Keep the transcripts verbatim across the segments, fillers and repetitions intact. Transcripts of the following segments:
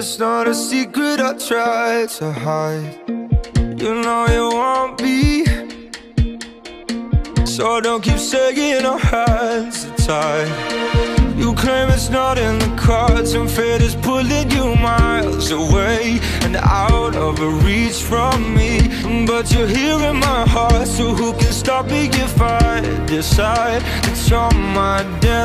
It's not a secret I try to hide. You know you want me, so don't keep saying our hands are tied. You claim it's not in the cards, and fate is pulling you miles away and out of reach from me. But you're here in my heart, so who can stop me if I decide that you're my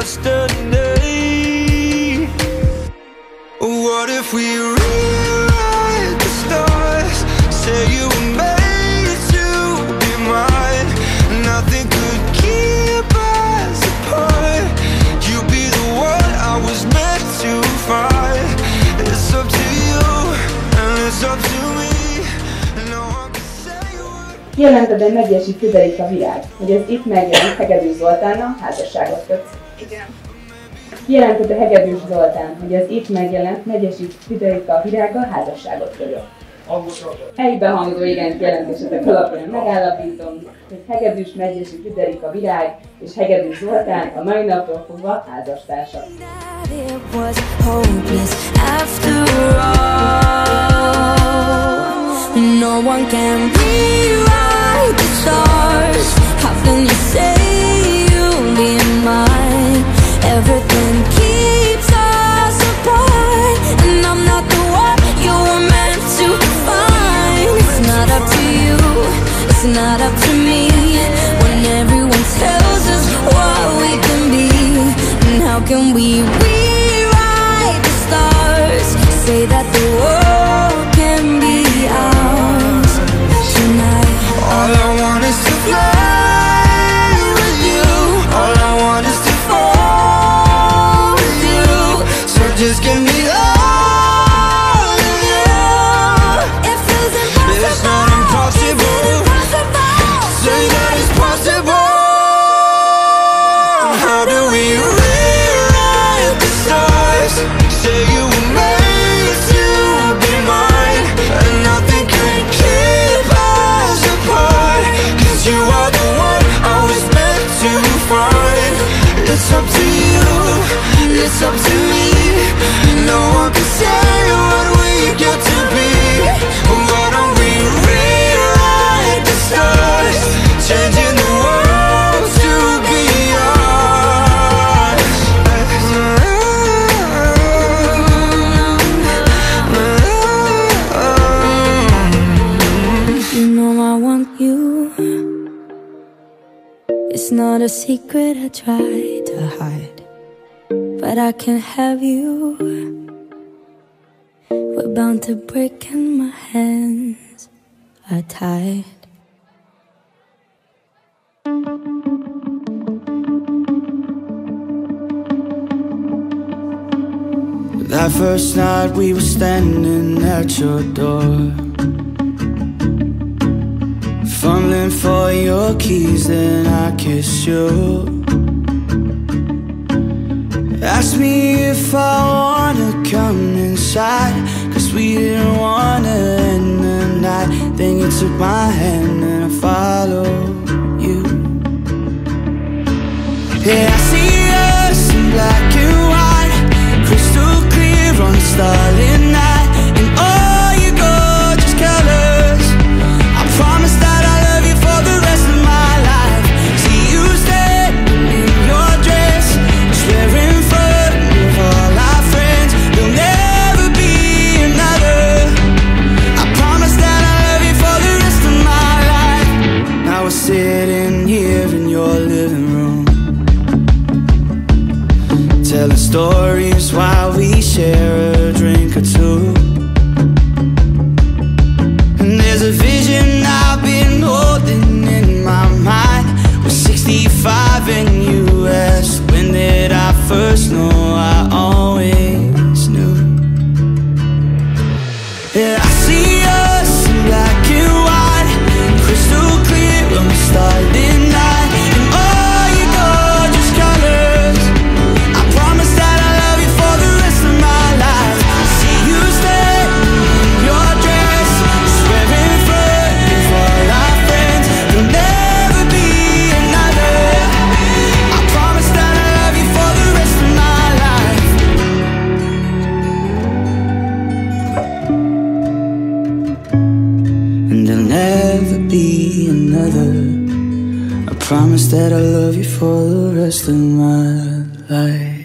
destiny? What if we rewrite the stars? Say you were made to be mine. Nothing could keep us apart. You be the one I was meant to find. It's up to you and it's up to me. No one can say what. Kijelented egy Megyesi Friderika virág, hogy ez itt megjelent Hegedűs Zoltánnal házasságot kötsz. Igen. Kijelentette Hegedűs Zoltán, hogy az itt megjelent Megyesi Friderika virággal házasságot kötött. Egybehangzó igent jelentésetek alapján megállapítom, hogy Hegedűs Megyesi Friderika virág és Hegedűs Zoltán a mai naptól fogva házastársak. Everything keeps us apart, and I'm not the one you were meant to find. It's not up to you, it's not up to me, when everyone tells us what we can be. And how can we rewrite the stars, say that the world can be ours tonight? All I want is to fly with you. All I want is to just give me all of you. It feels impossible. It's not impossible. Say that it's possible. How do we rewrite the stars? Say you were made to be mine, and nothing can keep us apart. Cause you are the one I was meant to find. It's up to you, it's up to me. No one can say what we get to be. Why don't we rewrite the stars, changing the world to be ours? You know I want you. It's not a secret I try to hide, but I can't have you. We're bound to break and my hands are tied. That first night we were standing at your door, fumbling for your keys, then I kissed you. Asked me if I wanna come inside, cause we didn't wanna end the night. Then you took my hand and I followed you. Yeah, I see us in black and white, crystal clear on a starlit night, and all your gorgeous colors. I promise that I love you for the rest of my life. See you standing in your dress, swearing sitting here in your living room, telling stories while we share a drink or two. be another. I promise that I'll love you for the rest of my life.